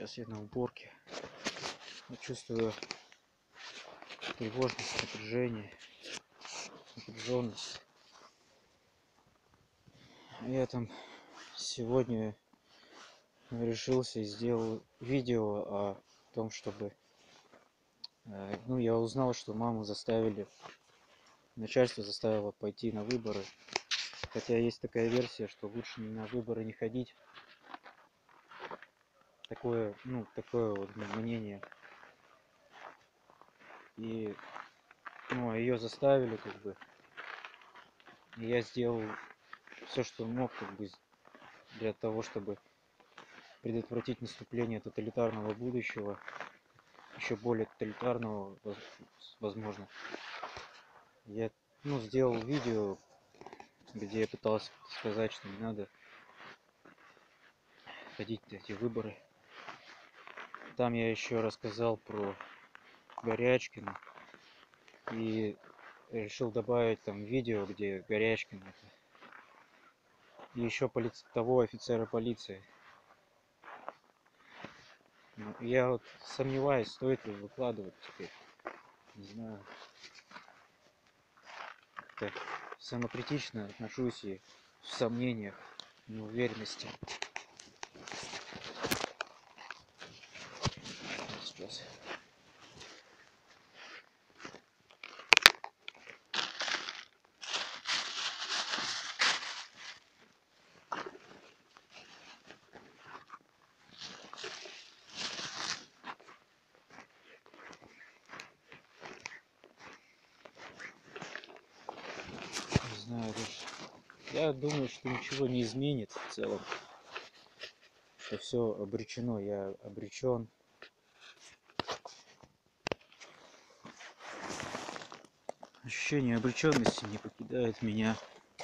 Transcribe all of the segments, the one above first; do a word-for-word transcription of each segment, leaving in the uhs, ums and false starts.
Сейчас я на уборке. Я чувствую тревожность, напряжение, напряженность. Я там сегодня решился и сделал видео о том, чтобы... Ну, я узнал, что маму заставили, начальство заставило пойти на выборы. Хотя есть такая версия, что лучше на выборы не ходить. Такое, ну, такое вот мнение. И, ну, ее заставили, как бы. И я сделал все, что мог, как бы, для того, чтобы предотвратить наступление тоталитарного будущего, еще более тоталитарного, возможно. Я, ну, сделал видео, где я пытался сказать, что не надо ходить на эти выборы. Там я еще рассказал про Горячкина и решил добавить там видео, где Горячкин это, и еще полиц... того офицера полиции. Ну, я вот сомневаюсь, стоит ли выкладывать теперь. Не знаю. Как-то самокритично отношусь и в сомнениях, неуверенности. Сейчас. Не знаю, даже... Я думаю, что ничего не изменит в целом. Что все обречено, я обречен. Ощущение обреченности не покидает меня.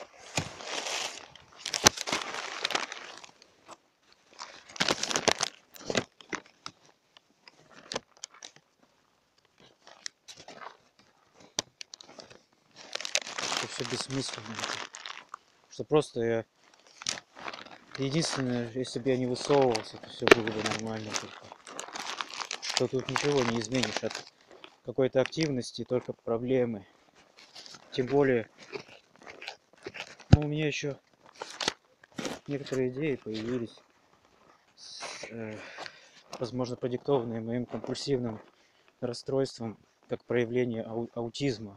Что все бессмысленно. Что просто я... Единственное, если бы я не высовывался, то все было бы нормально. Только. Что тут ничего не изменишь от какой-то активности, только проблемы. Тем более, ну, у меня еще некоторые идеи появились, э, возможно, продиктованные моим компульсивным расстройством, как проявление ау аутизма.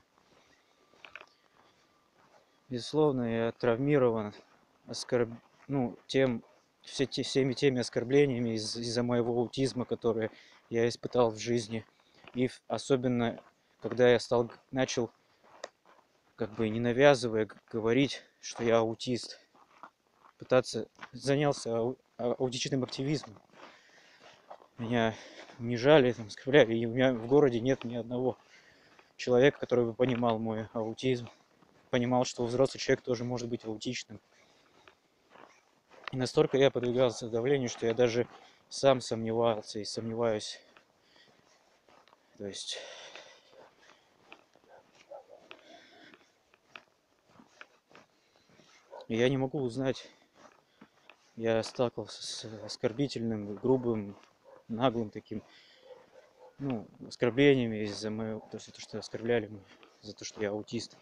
Безусловно, я травмирован, оскорб... ну, тем, все те, всеми теми оскорблениями из- из-за моего аутизма, которые я испытал в жизни. И особенно, когда я стал, начал, как бы не навязывая, говорить, что я аутист, пытаться, занялся ау аутичным активизмом. Меня унижали, там, оскорбляли, и у меня в городе нет ни одного человека, который бы понимал мой аутизм, понимал, что взрослый человек тоже может быть аутичным. И настолько я подвигался давлению, что я даже сам сомневался и сомневаюсь. То есть... Я не могу узнать. Я сталкивался с оскорбительным, грубым, наглым таким, ну, оскорблениями из-за моего, то есть то, что оскорбляли меня, за то, что я аутист.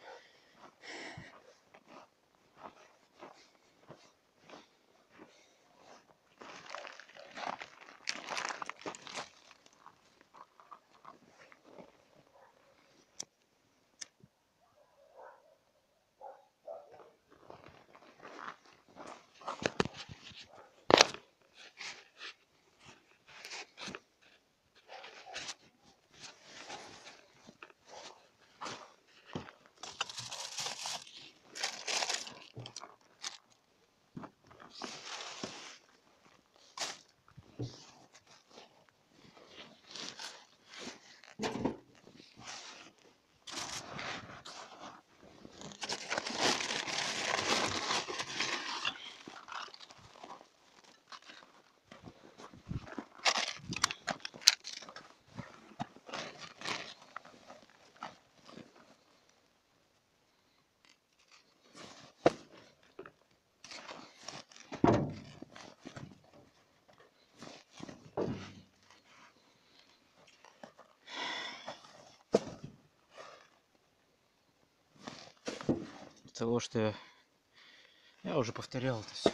того, что я, я уже повторял это все.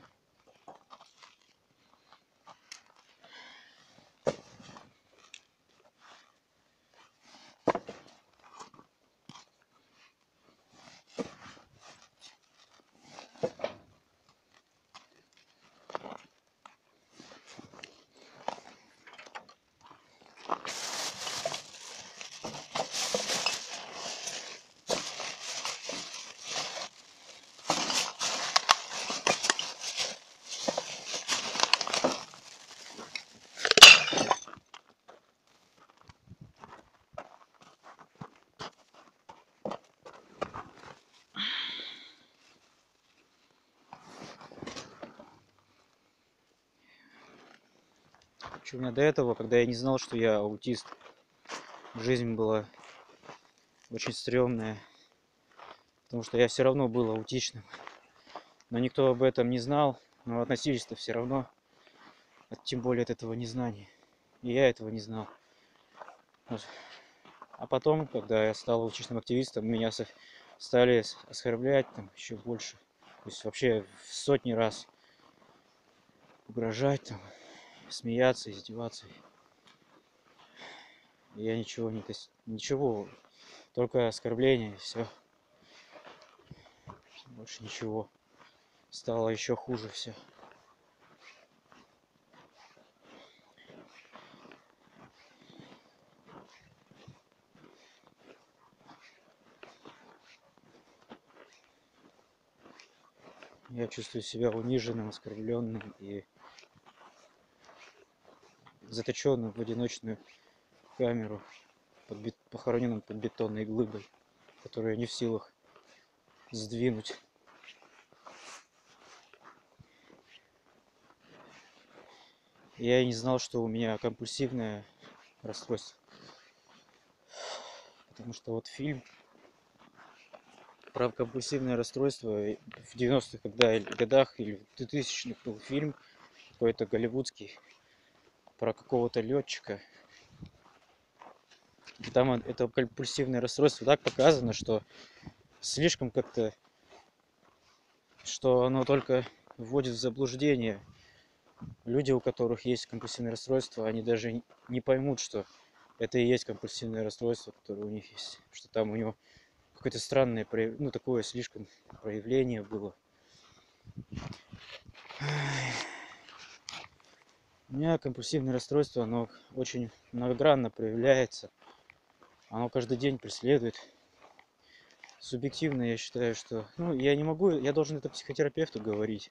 У меня до этого, когда я не знал, что я аутист, жизнь была очень стрёмная, потому что я все равно был аутичным. Но никто об этом не знал, но относились-то все равно, тем более от этого незнания. И я этого не знал. Вот. А потом, когда я стал аутичным активистом, меня стали оскорблять там еще больше. То есть вообще в сотни раз угрожать, там, смеяться, издеваться. И я ничего не... Ничего, только оскорбления и все. Больше ничего. Стало еще хуже все. Я чувствую себя униженным, оскорбленным и заточенным в одиночную камеру, под бет... похороненным под бетонной глыбой, которую я не в силах сдвинуть. Я и не знал, что у меня компульсивное расстройство. Потому что вот фильм про компульсивное расстройство в девяностых когда, годах или в двухтысячных был фильм какой-то голливудский про какого-то летчика. И там это компульсивное расстройство так показано, что слишком как-то, что оно только вводит в заблуждение. Люди, у которых есть компульсивное расстройство, они даже не поймут, что это и есть компульсивное расстройство, которое у них есть. Что там у него какое-то странное, ну, такое слишком проявление было. У меня компульсивное расстройство, оно очень многогранно проявляется. Оно каждый день преследует. Субъективно я считаю, что... Ну, я не могу, я должен это психотерапевту говорить.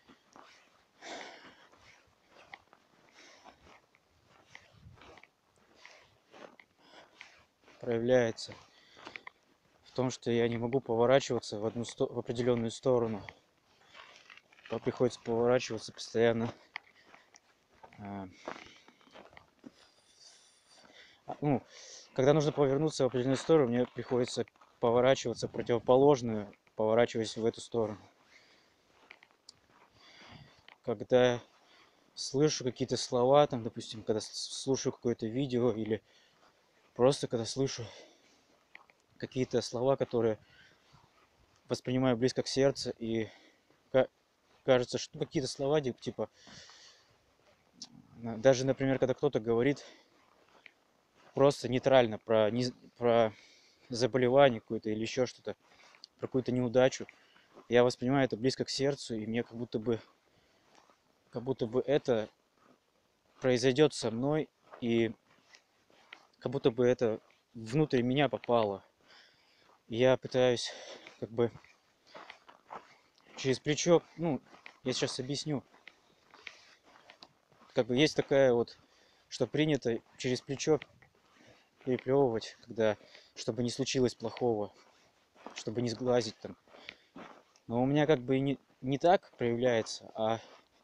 Проявляется в том, что я не могу поворачиваться в одну сто... в определенную сторону. Приходится поворачиваться постоянно. Ну, когда нужно повернуться в определенную сторону, мне приходится поворачиваться противоположную, поворачиваясь в эту сторону. Когда слышу какие-то слова, там, допустим, когда слушаю какое-то видео или просто когда слышу какие-то слова, которые воспринимаю близко к сердцу, и кажется, что какие-то слова, типа, даже, например, когда кто-то говорит просто нейтрально про, не, про заболевание какое-то или еще что-то, про какую-то неудачу, я воспринимаю это близко к сердцу, и мне как будто бы как будто бы это произойдет со мной, и как будто бы это внутрь меня попало. Я пытаюсь как бы через плечо, ну, я сейчас объясню. Как бы есть такая вот, что принято через плечо переплевывать, когда, чтобы не случилось плохого, чтобы не сглазить там. Но у меня как бы не, не так проявляется, а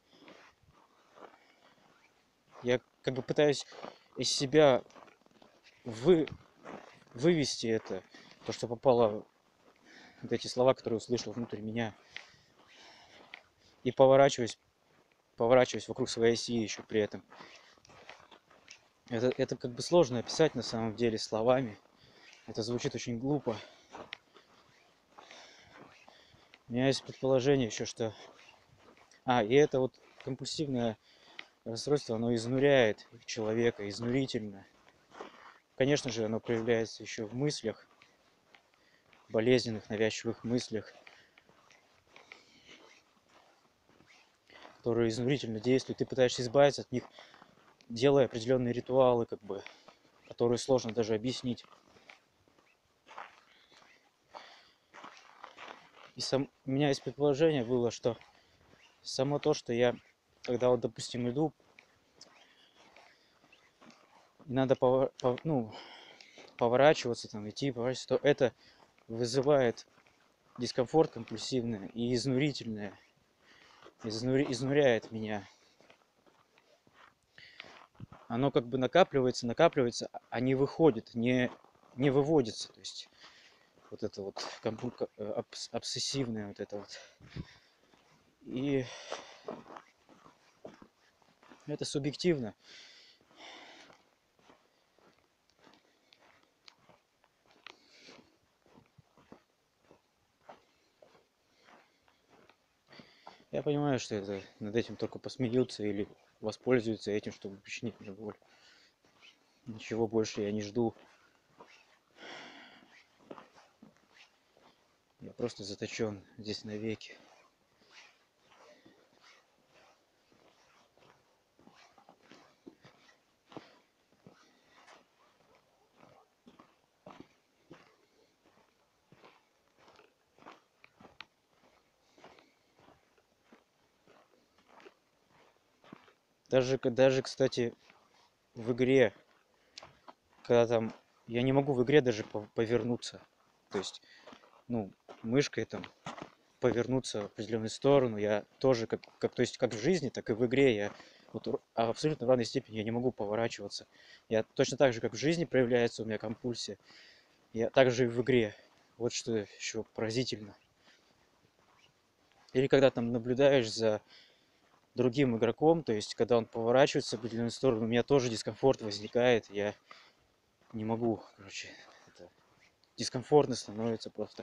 я как бы пытаюсь из себя вы, вывести это, то, что попало, вот эти слова, которые услышал внутрь меня, и поворачиваюсь, поворачиваюсь вокруг своей оси еще при этом. Это, это как бы сложно описать на самом деле словами. Это звучит очень глупо. У меня есть предположение еще, что... А, и это вот компульсивное расстройство, оно изнуряет человека, изнурительно. Конечно же, оно проявляется еще в мыслях, болезненных, навязчивых мыслях, которые изнурительно действуют. Ты пытаешься избавиться от них, делая определенные ритуалы, как бы, которые сложно даже объяснить. И сам... у меня есть предположение было, что само то, что я, когда вот, допустим, иду, и надо повор... пов... ну, поворачиваться, там, идти, поворачиваться, то это вызывает дискомфорт компульсивный и изнурительное, изнури... изнуряет меня. Оно как бы накапливается, накапливается, а не выходит, не, не выводится. То есть вот это вот компу... обс... обсессивное вот это вот. И это субъективно. Я понимаю, что это над этим только посмеются или воспользуются этим, чтобы причинить мне боль. Ничего больше я не жду. Я просто заточен здесь навеки. Даже, даже, кстати, в игре, когда там... Я не могу в игре даже повернуться. То есть, ну, мышкой там повернуться в определенную сторону. Я тоже, как, как, то есть, как в жизни, так и в игре я вот, а абсолютно в равной степени я не могу поворачиваться. Я точно так же, как в жизни проявляется у меня компульсия, я также и в игре. Вот что еще поразительно. Или когда там наблюдаешь за другим игроком, то есть когда он поворачивается в определенную сторону, у меня тоже дискомфорт возникает, я не могу, короче, это дискомфортно становится просто.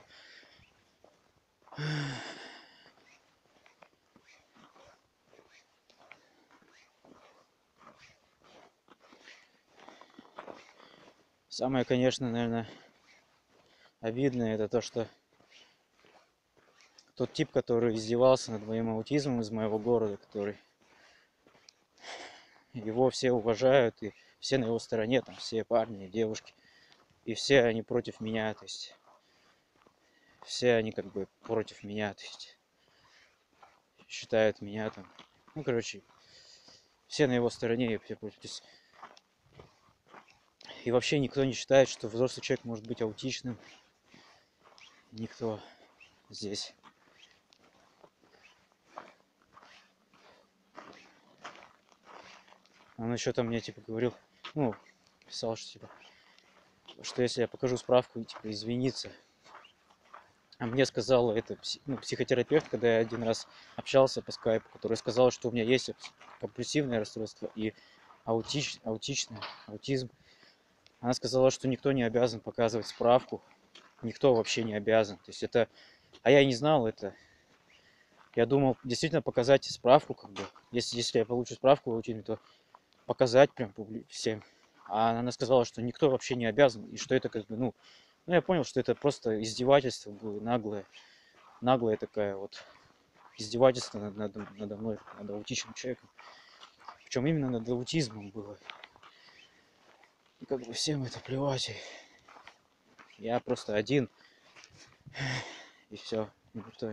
Самое, конечно, наверное, обидное, это то, что тот тип, который издевался над моим аутизмом из моего города, который... Его все уважают, и все на его стороне, там все парни и девушки, и все они против меня, то есть все они как бы против меня, то есть считают меня там, ну, короче, все на его стороне, и все против. То есть, и вообще никто не считает, что взрослый человек может быть аутичным. Никто здесь. Он еще там мне типа говорил, ну, писал, что типа, что если я покажу справку, типа, извиниться. А мне сказала это ну, психотерапевт, когда я один раз общался по скайпу, который сказал, что у меня есть компульсивное расстройство и аутич, аутичное, аутизм. Она сказала, что никто не обязан показывать справку, никто вообще не обязан. То есть это, а я не знал это. Я думал действительно показать справку, как бы, если, если я получу справку в аутизме, то показать прям всем. А она сказала, что никто вообще не обязан, и что это как бы, ну, ну я понял, что это просто издевательство было наглое, наглая такая вот издевательство над, над, надо мной, над аутичным человеком. Причем именно над аутизмом было. И как бы всем это плевать. Я просто один. И все. Никто.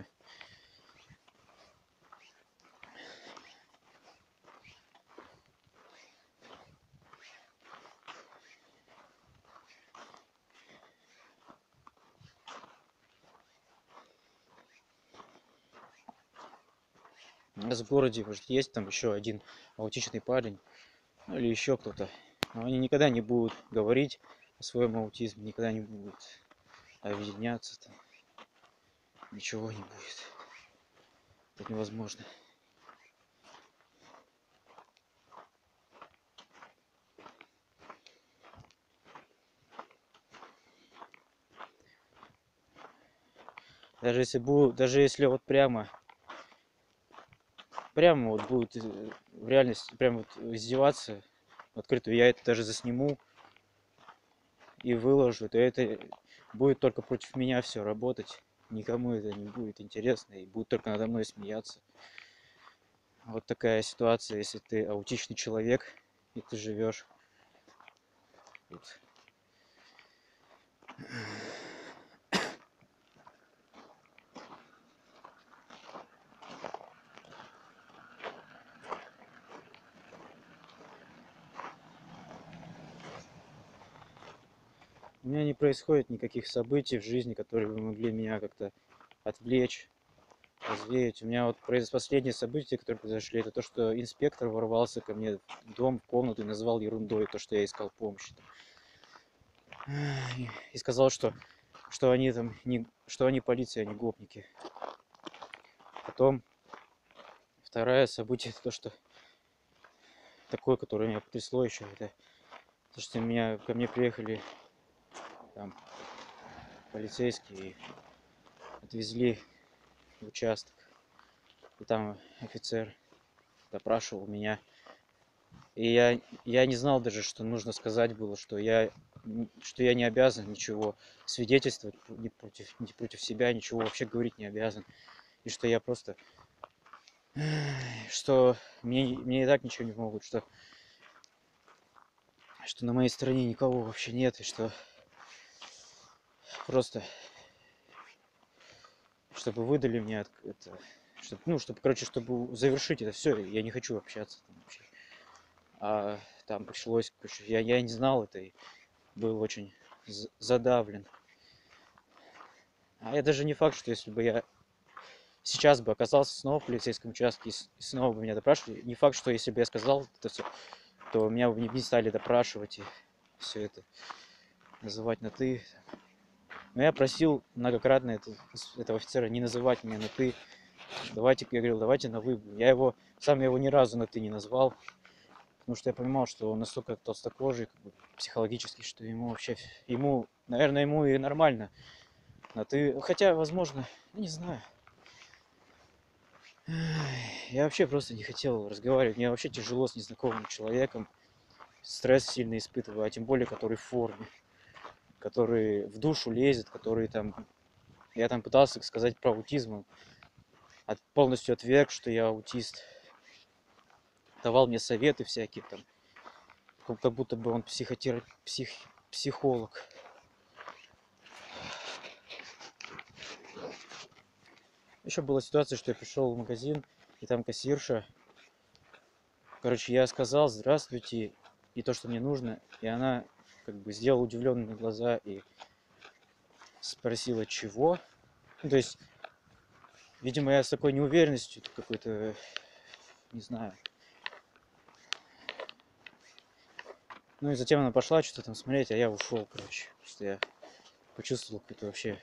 У нас в городе может, есть там еще один аутичный парень, ну или еще кто-то. Но они никогда не будут говорить о своем аутизме, никогда не будут объединяться там. Ничего не будет. Это невозможно. Даже если буду, даже если вот прямо, прямо вот будут э, в реальности прямо вот издеваться в открытую, я это даже засниму и выложу, то это будет только против меня все работать. Никому это не будет интересно и будут только надо мной смеяться. Вот такая ситуация, если ты аутичный человек и ты живешь вот. У меня не происходит никаких событий в жизни, которые бы могли меня как-то отвлечь, развеять. У меня вот произ- последние события, которые произошли, это то, что инспектор ворвался ко мне в дом, в комнату и назвал ерундой то, что я искал помощи. И сказал, что, что они там не, что они полиция, а не гопники. Потом второе событие, это то, что такое, которое меня потрясло еще, это то, что меня, ко мне приехали там полицейские и отвезли в участок. И там офицер допрашивал меня. И я, я не знал даже, что нужно сказать было, что я, что я не обязан ничего свидетельствовать ни против, ни против себя, ничего вообще говорить не обязан. И что я просто... Что мне, мне и так ничего не могут, что, что на моей стороне никого вообще нет, и что просто... Чтобы выдали мне это... Чтобы, ну, чтобы, короче, чтобы завершить это все, я не хочу общаться там вообще. А там пришлось, короче, я, я не знал это и был очень задавлен. А я даже не факт, что если бы я сейчас бы оказался снова в полицейском участке и снова бы меня допрашивали, не факт, что если бы я сказал это все, то меня бы не стали допрашивать и все это называть на ты. Но я просил многократно это, этого офицера не называть меня на ты. Давайте, я говорил, давайте на вы. Я его, сам его ни разу на ты не назвал, потому что я понимал, что он настолько толстокожий, как бы, психологически, что ему вообще, ему, наверное, ему и нормально на ты. Хотя, возможно, не знаю. Я вообще просто не хотел разговаривать. Мне вообще тяжело с незнакомым человеком. Стресс сильно испытываю, а тем более, который в форме, который в душу лезет, который там... Я там пытался сказать про аутизм, он полностью отверг, что я аутист. Давал мне советы всякие там, как будто бы он психотер... псих... психолог. Еще была ситуация, что я пришел в магазин, и там кассирша. Короче, я сказал здравствуйте и то, что мне нужно, и она как бы сделала удивленные глаза и спросила чего. Ну, то есть, видимо, я с такой неуверенностью какой-то, не знаю. Ну и затем она пошла что-то там смотреть, а я ушел, короче. Потому что я почувствовал какое-то вообще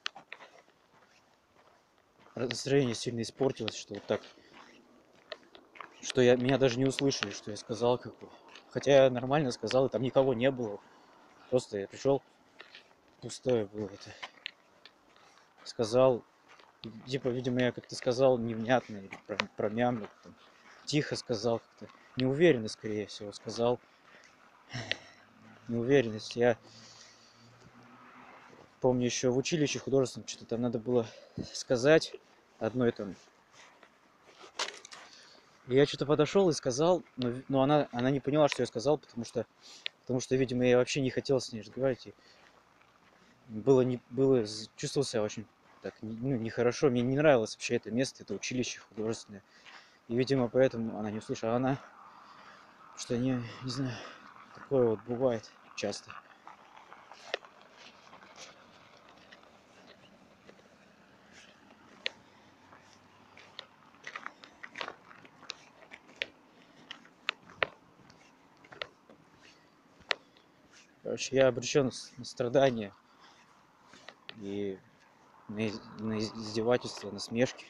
настроение сильно испортилось, что вот так. Что я, меня даже не услышали, что я сказал, как бы. Хотя я нормально сказал, и там никого не было. Просто я пришел, пустое было это. Сказал, типа, видимо, я как-то сказал невнятно, или промямлил, там, тихо сказал как-то. Неуверенно, скорее всего, сказал. Неуверенность. Я помню еще в училище художественном что-то там надо было сказать одной там. И я что-то подошел и сказал, но, но она, она не поняла, что я сказал, потому что, потому что, видимо, я вообще не хотел с ней разговаривать. И было, не, было, чувствовал себя очень так, ну, нехорошо. Мне не нравилось вообще это место, это училище художественное. И, видимо, поэтому она не услышала. А она, что не, не знаю, такое вот бывает часто. Короче, я обречен на страдания и на, на издевательства, на смешки.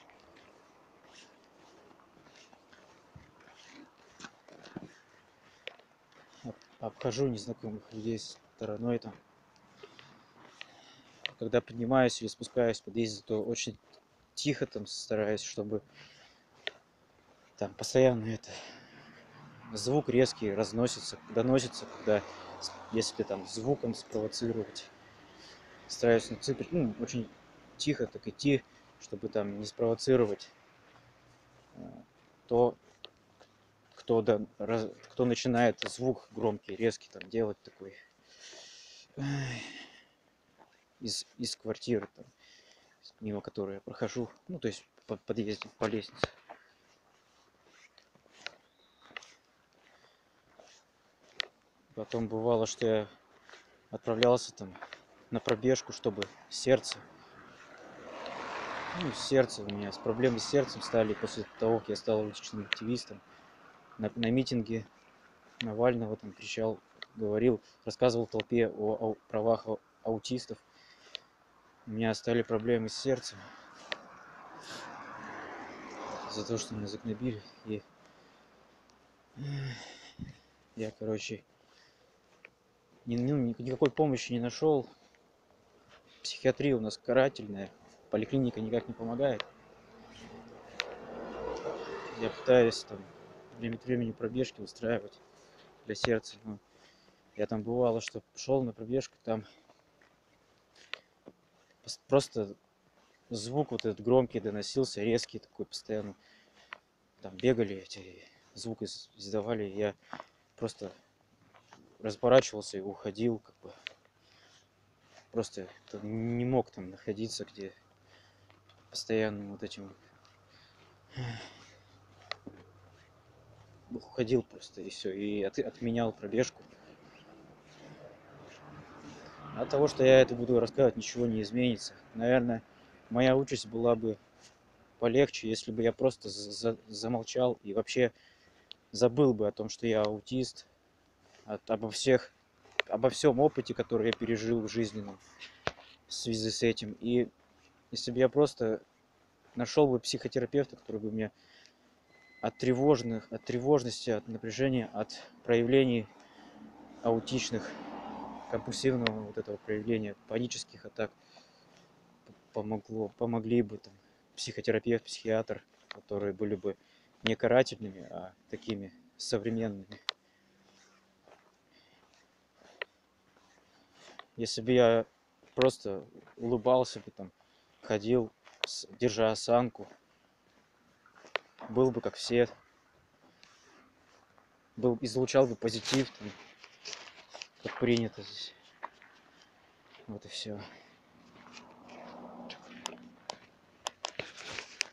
Обхожу незнакомых людей стороной там. когда поднимаюсь или спускаюсь в подъезде, то очень тихо там стараюсь, чтобы там постоянно это звук резкий разносится, доносится, когда с- если там звуком спровоцировать, стараюсь на цыпочках, ну, очень тихо так идти, чтобы там не спровоцировать э, то, кто, да, раз- кто начинает звук громкий, резкий там делать такой ай, из, из квартиры, там, мимо которой я прохожу, ну, то есть по подъезде, по лестнице. Потом бывало, что я отправлялся там на пробежку, чтобы сердце, ну, сердце у меня, с проблемы с сердцем стали после того, как я стал уличным активистом. На, на митинге Навального там кричал, говорил, рассказывал толпе о, о правах ау- аутистов. У меня стали проблемы с сердцем за то, что меня загнобили. И я, короче, ни, ну, ни- никакой помощи не нашел. Психиатрия у нас карательная, поликлиника никак не помогает. Я пытаюсь там время от времени пробежки устраивать для сердца. Но я там бывало, что шел на пробежку, там пос- просто звук вот этот громкий доносился, резкий такой постоянно. Там бегали эти, звук из- издавали. Я просто разворачивался и уходил, как бы. Просто там не мог там находиться, где постоянно вот этим уходил просто и все. И от- отменял пробежку. От того, что я это буду рассказывать, ничего не изменится. Наверное, моя участь была бы полегче, если бы я просто за- за- замолчал и вообще забыл бы о том, что я аутист, от- обо всех, обо всем опыте, который я пережил в жизненном в связи с этим. И если бы я просто нашел бы психотерапевта, который бы мне от тревожных, от тревожности, от напряжения, от проявлений аутичных, компульсивного вот этого проявления панических атак помогло, помогли бы там психотерапевт, психиатр, которые были бы не карательными, а такими современными. Если бы я просто улыбался бы там, ходил, с- держа осанку, был бы как все, был, излучал бы позитив, там, как принято здесь. Вот и все.